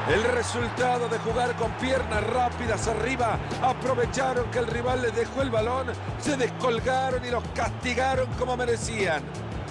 El resultado de jugar con piernas rápidas arriba, aprovecharon que el rival les dejó el balón, se descolgaron y los castigaron como merecían.